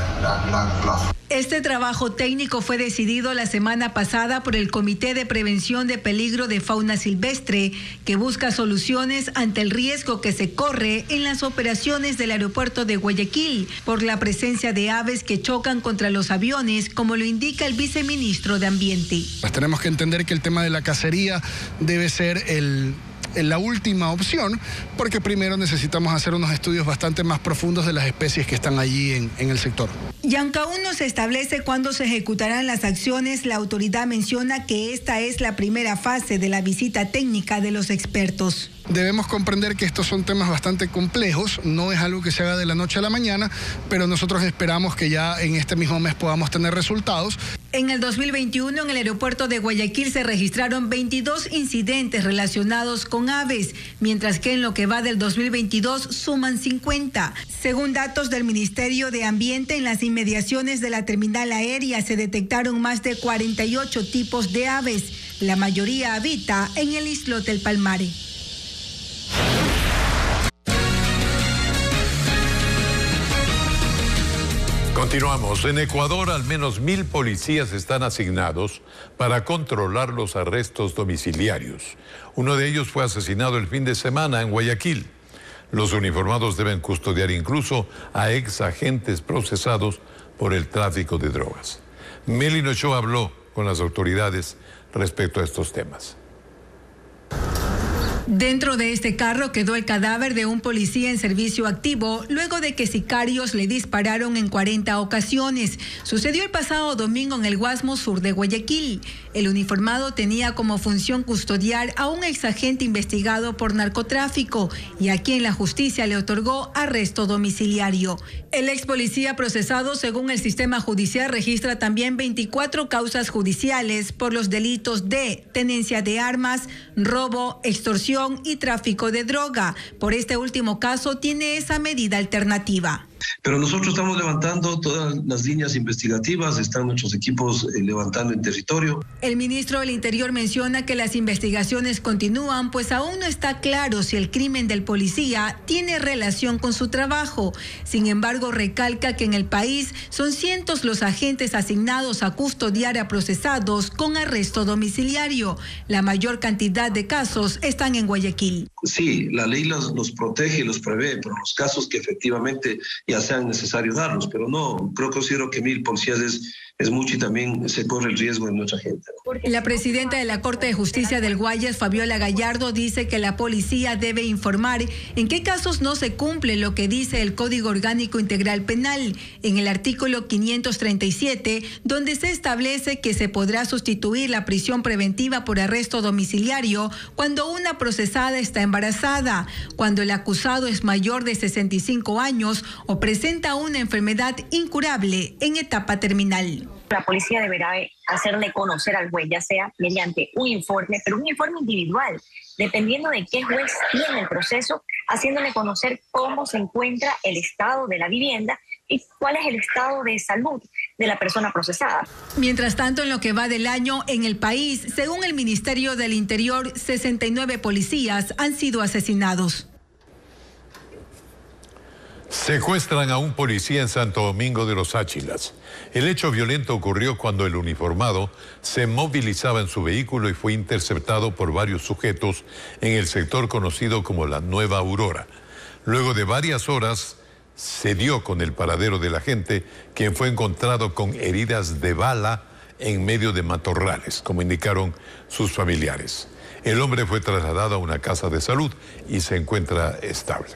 largo plazo. Este trabajo técnico fue decidido la semana pasada por el Comité de Prevención de Peligro de Fauna Silvestre, que busca soluciones ante el riesgo que se corre en las operaciones del aeropuerto de Guayaquil por la presencia de aves que chocan contra los aviones, como lo indica el viceministro de Ambiente. Pues tenemos que entender que el tema de la cacería debe ser el... la última opción, porque primero necesitamos hacer unos estudios bastante más profundos de las especies que están allí en, en el sector. Y aunque aún no se establece cuándo se ejecutarán las acciones, la autoridad menciona que esta es la primera fase de la visita técnica de los expertos. Debemos comprender que estos son temas bastante complejos, no es algo que se haga de la noche a la mañana, pero nosotros esperamos que ya en este mismo mes podamos tener resultados. En el dos mil veintiuno, en el aeropuerto de Guayaquil se registraron veintidós incidentes relacionados con aves, mientras que en lo que va del dos mil veintidós suman cincuenta. Según datos del Ministerio de Ambiente, en las inmediaciones de la terminal aérea se detectaron más de cuarenta y ocho tipos de aves. La mayoría habita en el islote El Palmar. Continuamos. En Ecuador, al menos mil policías están asignados para controlar los arrestos domiciliarios. Uno de ellos fue asesinado el fin de semana en Guayaquil. Los uniformados deben custodiar incluso a ex agentes procesados por el tráfico de drogas. Melin Ochoa habló con las autoridades respecto a estos temas. Dentro de este carro quedó el cadáver de un policía en servicio activo luego de que sicarios le dispararon en cuarenta ocasiones. Sucedió el pasado domingo en el Guasmo Sur de Guayaquil. El uniformado tenía como función custodiar a un exagente investigado por narcotráfico y a quien la justicia le otorgó arresto domiciliario. El ex policía procesado, según el sistema judicial, registra también veinticuatro causas judiciales por los delitos de tenencia de armas, robo, extorsión y tráfico de droga. Por este último caso tiene esa medida alternativa. Pero nosotros estamos levantando todas las líneas investigativas, están nuestros equipos eh, levantando en territorio. El ministro del Interior menciona que las investigaciones continúan, pues aún no está claro si el crimen del policía tiene relación con su trabajo. Sin embargo, recalca que en el país son cientos los agentes asignados a custodiar a procesados con arresto domiciliario. La mayor cantidad de casos están en Guayaquil. Sí, la ley los, los protege y los prevé, pero los casos que efectivamente ya sean necesarios darlos, pero no, creo, considero que mil policías es, es mucho y también se corre el riesgo de nuestra gente. La presidenta de la Corte de Justicia del Guayas, Fabiola Gallardo, dice que la policía debe informar en qué casos no se cumple lo que dice el Código Orgánico Integral Penal, en el artículo quinientos treinta y siete, donde se establece que se podrá sustituir la prisión preventiva por arresto domiciliario cuando una procesada está embarazada, cuando el acusado es mayor de sesenta y cinco años o presenta una enfermedad incurable en etapa terminal. La policía deberá hacerle conocer al juez, ya sea mediante un informe, pero un informe individual, dependiendo de qué juez tiene el proceso, haciéndole conocer cómo se encuentra el estado de la vivienda y cuál es el estado de salud de la persona procesada. Mientras tanto, en lo que va del año en el país, según el Ministerio del Interior, sesenta y nueve policías han sido asesinados. Secuestran a un policía en Santo Domingo de los Áchilas. El hecho violento ocurrió cuando el uniformado se movilizaba en su vehículo y fue interceptado por varios sujetos en el sector conocido como la Nueva Aurora. Luego de varias horas, se dio con el paradero del agente, quien fue encontrado con heridas de bala en medio de matorrales, como indicaron sus familiares. El hombre fue trasladado a una casa de salud y se encuentra estable.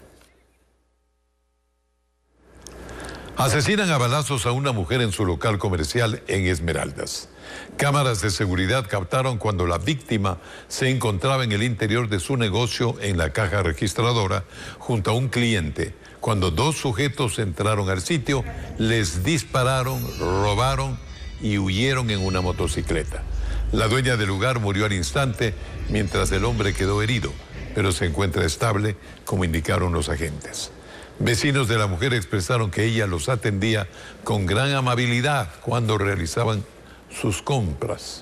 Asesinan a balazos a una mujer en su local comercial en Esmeraldas. Cámaras de seguridad captaron cuando la víctima se encontraba en el interior de su negocio en la caja registradora junto a un cliente. Cuando dos sujetos entraron al sitio, les dispararon, robaron y huyeron en una motocicleta. La dueña del lugar murió al instante, mientras el hombre quedó herido, pero se encuentra estable, como indicaron los agentes. Vecinos de la mujer expresaron que ella los atendía con gran amabilidad cuando realizaban sus compras.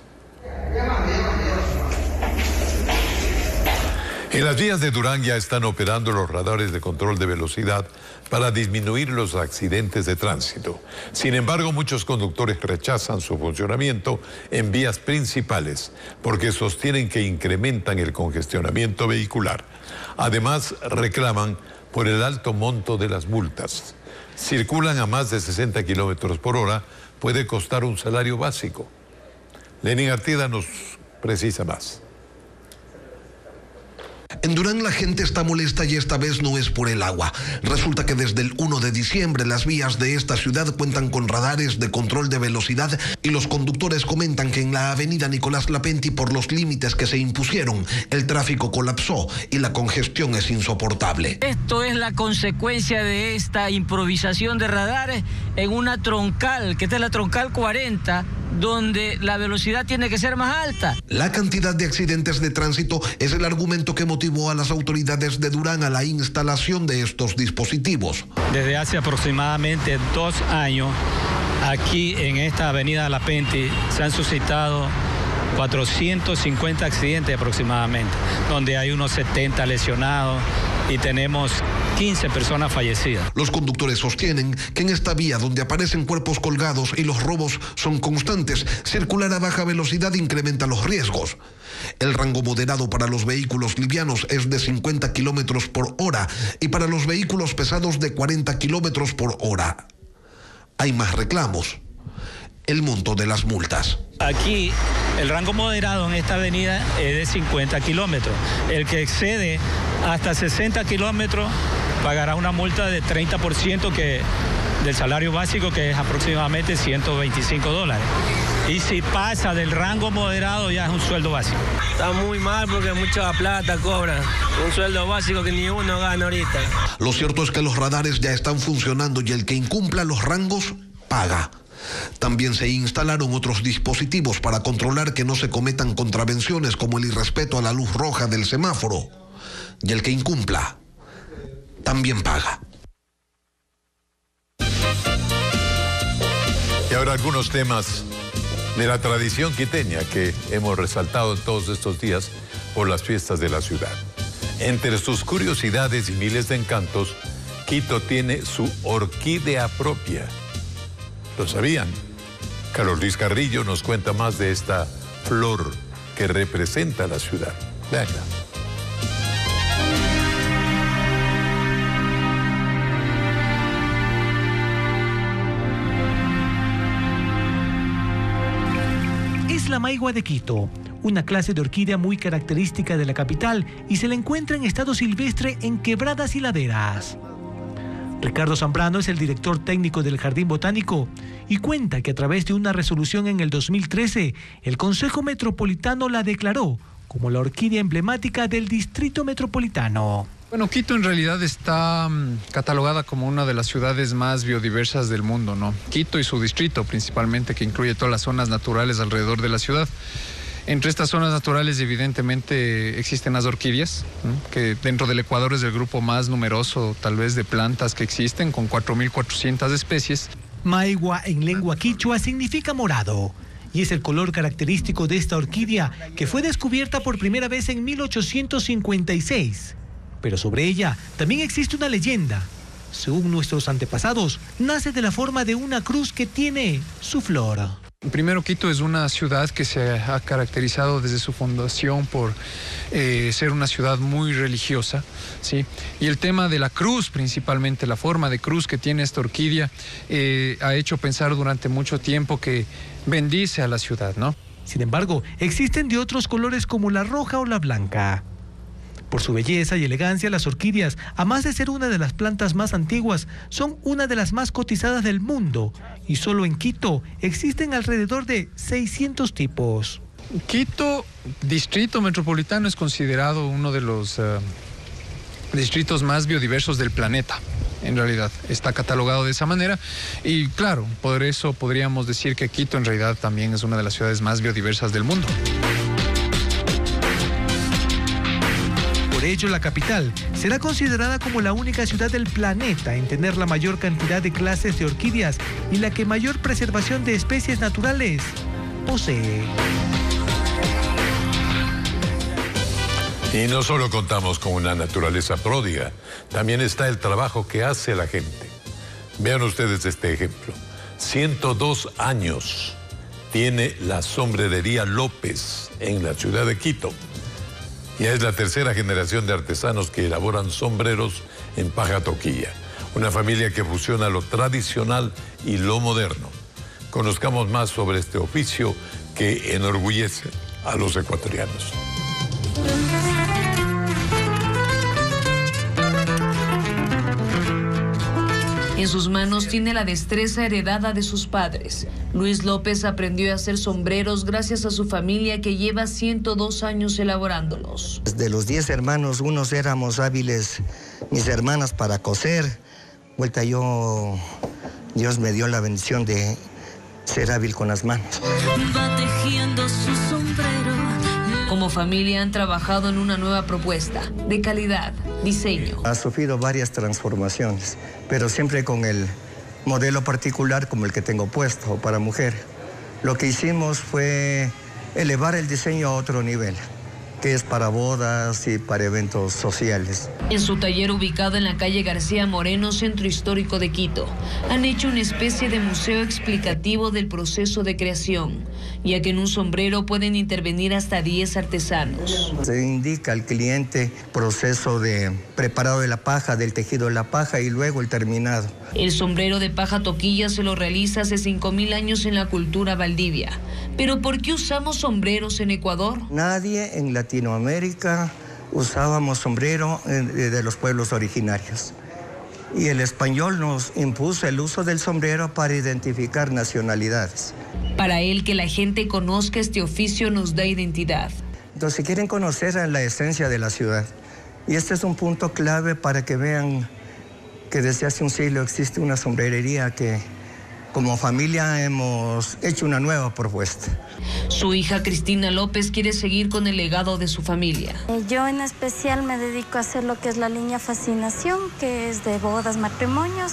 En las vías de Durán ya están operando los radares de control de velocidad para disminuir los accidentes de tránsito. Sin embargo, muchos conductores rechazan su funcionamiento en vías principales porque sostienen que incrementan el congestionamiento vehicular. Además, reclaman por el alto monto de las multas. Circulan a más de sesenta kilómetros por hora, puede costar un salario básico. Lenin Artida nos precisa más. En Durán la gente está molesta y esta vez no es por el agua. Resulta que desde el primero de diciembre las vías de esta ciudad cuentan con radares de control de velocidad y los conductores comentan que en la avenida Nicolás Lapenti, por los límites que se impusieron, el tráfico colapsó y la congestión es insoportable. Esto es la consecuencia de esta improvisación de radares en una troncal, que esta es la troncal cuarenta, donde la velocidad tiene que ser más alta. La cantidad de accidentes de tránsito es el argumento que motivó a las autoridades de Durán a la instalación de estos dispositivos. Desde hace aproximadamente dos años, aquí en esta avenida Lapenti se han suscitado cuatrocientos cincuenta accidentes aproximadamente, donde hay unos setenta lesionados y tenemos quince personas fallecidas. Los conductores sostienen que en esta vía donde aparecen cuerpos colgados y los robos son constantes, circular a baja velocidad incrementa los riesgos. El rango moderado para los vehículos livianos es de cincuenta kilómetros por hora y para los vehículos pesados de cuarenta kilómetros por hora. Hay más reclamos. El monto de las multas. Aquí el rango moderado en esta avenida es de cincuenta kilómetros. El que excede hasta sesenta kilómetros pagará una multa de treinta por ciento que, del salario básico, que es aproximadamente ciento veinticinco dólares. Y si pasa del rango moderado ya es un sueldo básico. Está muy mal porque mucha plata cobra. Un sueldo básico que ni uno gana ahorita. Lo cierto es que los radares ya están funcionando y el que incumpla los rangos paga. También se instalaron otros dispositivos para controlar que no se cometan contravenciones como el irrespeto a la luz roja del semáforo. Y el que incumpla también paga. Y ahora algunos temas de la tradición quiteña que hemos resaltado en todos estos días por las fiestas de la ciudad. Entre sus curiosidades y miles de encantos, Quito tiene su orquídea propia. ¿Lo sabían? Carlos Luis Carrillo nos cuenta más de esta flor que representa la ciudad. Venga. Es la maigua de Quito, una clase de orquídea muy característica de la capital y se la encuentra en estado silvestre en quebradas y laderas. Ricardo Zambrano es el director técnico del Jardín Botánico y cuenta que a través de una resolución en el dos mil trece, el Consejo Metropolitano la declaró como la orquídea emblemática del Distrito Metropolitano. Bueno, Quito en realidad está um, catalogada como una de las ciudades más biodiversas del mundo, ¿no? Quito y su distrito principalmente, que incluye todas las zonas naturales alrededor de la ciudad. Entre estas zonas naturales evidentemente existen las orquídeas, ¿no? Que dentro del Ecuador es el grupo más numeroso tal vez de plantas que existen, con cuatro mil cuatrocientas especies. Maigua en lengua quichua significa morado y es el color característico de esta orquídea que fue descubierta por primera vez en mil ochocientos cincuenta y seis. Pero sobre ella también existe una leyenda. Según nuestros antepasados, nace de la forma de una cruz que tiene su flor. Primero, Quito es una ciudad que se ha caracterizado desde su fundación por eh, ser una ciudad muy religiosa, ¿sí? Y el tema de la cruz, principalmente la forma de cruz que tiene esta orquídea, eh, ha hecho pensar durante mucho tiempo que bendice a la ciudad, ¿no? Sin embargo, existen de otros colores como la roja o la blanca. Por su belleza y elegancia, las orquídeas, además de ser una de las plantas más antiguas, son una de las más cotizadas del mundo. Y solo en Quito existen alrededor de seiscientos tipos. Quito, distrito metropolitano, es considerado uno de los uh, distritos más biodiversos del planeta. En realidad, está catalogado de esa manera. Y claro, por eso podríamos decir que Quito en realidad también es una de las ciudades más biodiversas del mundo. Por ello, la capital será considerada como la única ciudad del planeta en tener la mayor cantidad de clases de orquídeas y la que mayor preservación de especies naturales posee. Y no solo contamos con una naturaleza pródiga, también está el trabajo que hace la gente. Vean ustedes este ejemplo. ciento dos años tiene la sombrerería López en la ciudad de Quito. Ya es la tercera generación de artesanos que elaboran sombreros en paja toquilla. Una familia que fusiona lo tradicional y lo moderno. Conozcamos más sobre este oficio que enorgullece a los ecuatorianos. En sus manos tiene la destreza heredada de sus padres. Luis López aprendió a hacer sombreros gracias a su familia que lleva ciento dos años elaborándolos. De los diez hermanos, unos éramos hábiles, mis hermanas, para coser. Vuelta yo, Dios me dio la bendición de ser hábil con las manos. Va tejiendo su sombrero. Como familia han trabajado en una nueva propuesta de calidad, diseño. Ha sufrido varias transformaciones, pero siempre con el modelo particular como el que tengo puesto para mujer. Lo que hicimos fue elevar el diseño a otro nivel, que es para bodas y para eventos sociales. En su taller ubicado en la calle García Moreno, centro histórico de Quito, han hecho una especie de museo explicativo del proceso de creación, ya que en un sombrero pueden intervenir hasta diez artesanos. Se indica al cliente proceso de preparado de la paja, del tejido de la paja y luego el terminado. El sombrero de paja toquilla se lo realiza hace cinco mil años en la cultura valdivia. ¿Pero por qué usamos sombreros en Ecuador? Nadie en Latinoamérica usábamos sombrero de los pueblos originarios. Y el español nos impuso el uso del sombrero para identificar nacionalidades. Para él, que la gente conozca este oficio nos da identidad. Entonces, si quieren conocer la esencia de la ciudad, y este es un punto clave para que vean que desde hace un siglo existe una sombrerería que como familia hemos hecho una nueva propuesta. Su hija Cristina López quiere seguir con el legado de su familia. Yo en especial me dedico a hacer lo que es la línea Fascinación, que es de bodas, matrimonios.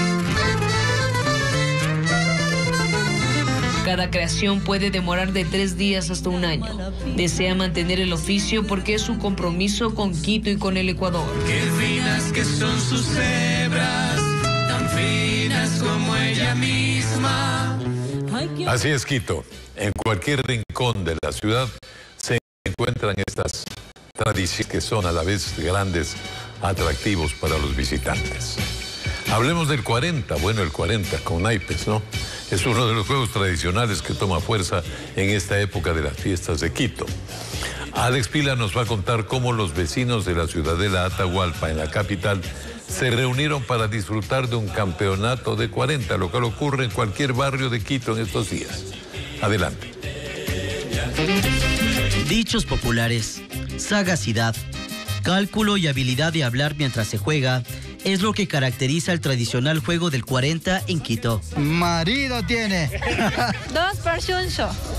Cada creación puede demorar de tres días hasta un año. Desea mantener el oficio porque es su compromiso con Quito y con el Ecuador. Qué finas que son sus hebras, tan finas como ella misma. Así es, Quito. En cualquier rincón de la ciudad se encuentran estas tradiciones que son a la vez grandes atractivos para los visitantes. Hablemos del cuarenta. Bueno, el cuarenta con naipes, ¿no? Es uno de los juegos tradicionales que toma fuerza en esta época de las fiestas de Quito. Alex Pila nos va a contar cómo los vecinos de la ciudadela Atahualpa, en la capital, se reunieron para disfrutar de un campeonato de cuarenta, lo cual ocurre en cualquier barrio de Quito en estos días. Adelante. Dichos populares, sagacidad, Cálculo y habilidad de hablar mientras se juega es lo que caracteriza el tradicional juego del cuarenta en Quito. Marido tiene. Dos personas.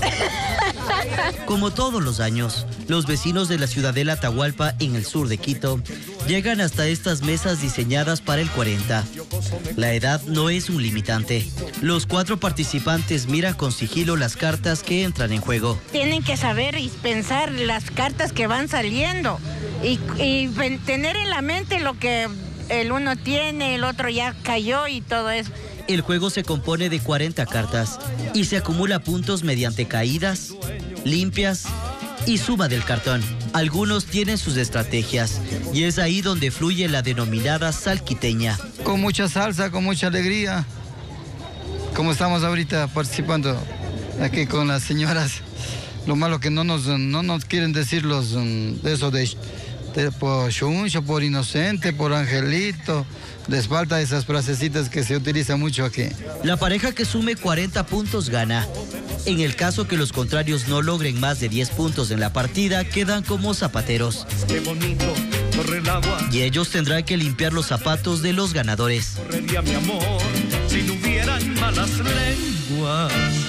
Como todos los años, los vecinos de la ciudadela Atahualpa en el sur de Quito llegan hasta estas mesas diseñadas para el cuarenta. La edad no es un limitante. Los cuatro participantes miran con sigilo las cartas que entran en juego. Tienen que saber y pensar las cartas que van saliendo y, y tener en la mente lo que el uno tiene, el otro ya cayó y todo eso. El juego se compone de cuarenta cartas y se acumula puntos mediante caídas, limpias y suma del cartón. Algunos tienen sus estrategias y es ahí donde fluye la denominada salquiteña. Con mucha salsa, con mucha alegría, como estamos ahorita participando aquí con las señoras. Lo malo que no nos, no nos quieren decir los, eso de... por chuncho, por inocente, por angelito. Les falta esas frasecitas que se utilizan mucho aquí. La pareja que sume cuarenta puntos gana. En el caso que los contrarios no logren más de diez puntos en la partida, quedan como zapateros. Qué bonito, corre el agua. Y ellos tendrán que limpiar los zapatos de los ganadores. Correría mi amor si no hubieran malas lenguas.